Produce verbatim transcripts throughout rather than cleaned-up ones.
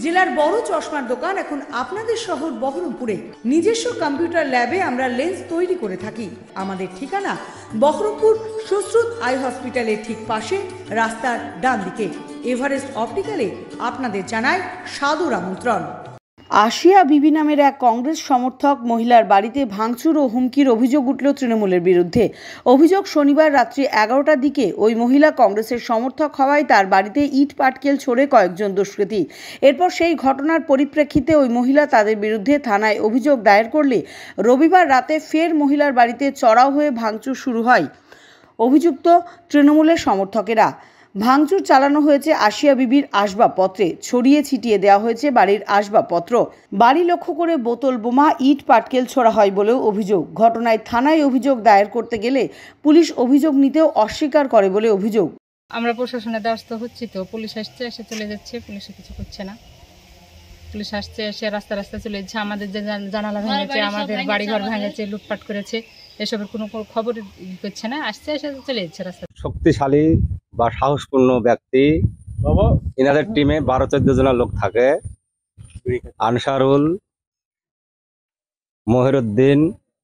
জেলার বড় চশমার দোকান এখন আপনাদের শহর বহরমপুরে। নিজস্ব কম্পিউটার ল্যাবে আমরা লেন্স তৈরি করে থাকি। আমাদের ঠিকানা বহরমপুর সুশ্রুত আই হসপিটালের ঠিক পাশে, রাস্তার ডান দিকে। এভারেস্ট অপটিক্যালে আপনাদের জানায় সাদর আমন্ত্রণ। আশিয়া বিবি নামের এক কংগ্রেস সমর্থক মহিলার বাড়িতে ভাঙচুর ও হুমকির অভিযোগ উঠল তৃণমূলের বিরুদ্ধে। অভিযোগ, শনিবার রাত্রি এগারোটার দিকে ওই মহিলা কংগ্রেসের সমর্থক হওয়ায় তার বাড়িতে ইট পাটকেল ছোড়ে কয়েকজন দুষ্কৃতী। এরপর সেই ঘটনার পরিপ্রেক্ষিতে ওই মহিলা তাদের বিরুদ্ধে থানায় অভিযোগ দায়ের করলে রবিবার রাতে ফের মহিলার বাড়িতে চড়াও হয়ে ভাঙচুর শুরু হয় অভিযুক্ত তৃণমূলের সমর্থকেরা। ভাঙচুর চালানো হয়েছে আশিয়া বিবির আসবাবপত্রে, ছড়িয়ে ছিটিয়ে দেওয়া হয়েছে বাড়ির আসবাবপত্র। বাড়ি লক্ষ্য করে বোতল বোমা, ইট পাটকেল ছোড়া হয় বলেও অভিযোগ। ঘটনায় থানায় অভিযোগ দায়ের করতে গেলে পুলিশ অভিযোগ নিতেও অস্বীকার করে বলে অভিযোগ। আমরা প্রশাসনের দ্বারস্থ হচ্ছি, তো পুলিশ আসছে, এসে চলে যাচ্ছে, পুলিশে কিছু করছে না। পুলিশ আসছে, এসে রাস্তা রাস্তা চলে যাচ্ছে, আমাদের যে জানালা ভেঙেছে, আমাদের বাড়িঘর ভেঙেছে, লুটপাট করেছে, এসবের কোনো খবর করছে না। আসছে, এসে চলে যাচ্ছে রাস্তা। শক্তিশালী বা সাহসপূর্ণ ব্যক্তি, এনাদের টিমে বারো চোদ্দ জনের লোক থাকে। আনসারুল, মহিরুদ্দিন,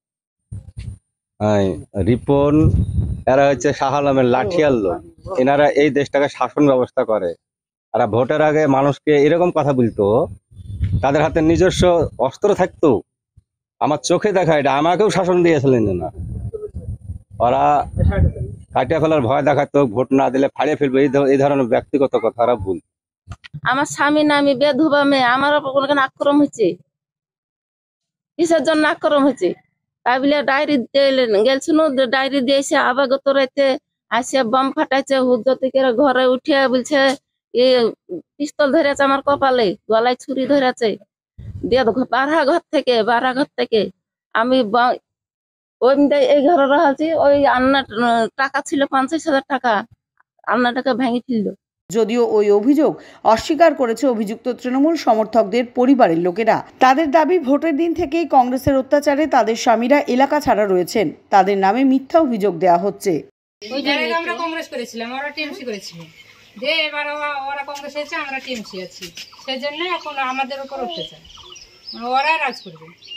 রিপন, এরা হচ্ছে শাহ আলমের লাঠিয়াল লোক। এনারা এই দেশটাকে শাসন ব্যবস্থা করে। এরা ভোটের আগে মানুষকে এরকম কথা বলতো, তাদের হাতে নিজস্ব অস্ত্র থাকতো। আমার চোখে দেখা, এটা আমাকেও শাসন দিয়েছিলেন না। ওরা কাটিয়ে ফেলার ভয় দেখাতো, ভোট না দিলে ফাড়িয়ে ফেলবে, এই ধরনের ব্যক্তিগত কথা ওরা ভুল। আমার স্বামী নামে বেধবা মেয়ে, আমার ওখানে আক্রমণ হয়েছে। কিসের জন্য আক্রমণ হয়েছে তাই বলে ডায়েরি গেছিল, ডায়েরি দিয়েছে। আবার গত রাতে আসে বম ফাটাইছে, হুদ্দতিকে ঘরে উঠিয়ে বলছে পিস্তল ধরেছে আমার কপালে, গলায় ছুরি ধরেছে। দিয়ে বারহা ঘর থেকে বারহা ঘর থেকে আমি ওই এই ঘরে রয়েছি। ওই আন্না টাকা ছিল পঞ্চাশ হাজার টাকা, আন্নাটাকে ভেঙে ফেললো। যদিও ওই অভিযোগ অস্বীকার করেছে অভিযুক্ত তৃণমূল সমর্থকদের পরিবারের লোকেরা। তাদের দাবি, ভোটের দিন থেকেই কংগ্রেসের অত্যাচারে তাদের স্বামীরা এলাকা ছাড়া রয়েছেন। তাদের নামে মিথ্যা অভিযোগ দেওয়া হচ্ছে। আমরা কংগ্রেস করেছিলাম, ওরা টিএমসি করেছিল, যে এবার ওরা কংগ্রেস হয়েছে, আমরা টিএমসি আছি, সেজন্য এখন আমাদের উপর অত্যাচার, ওরা রাজ করবে।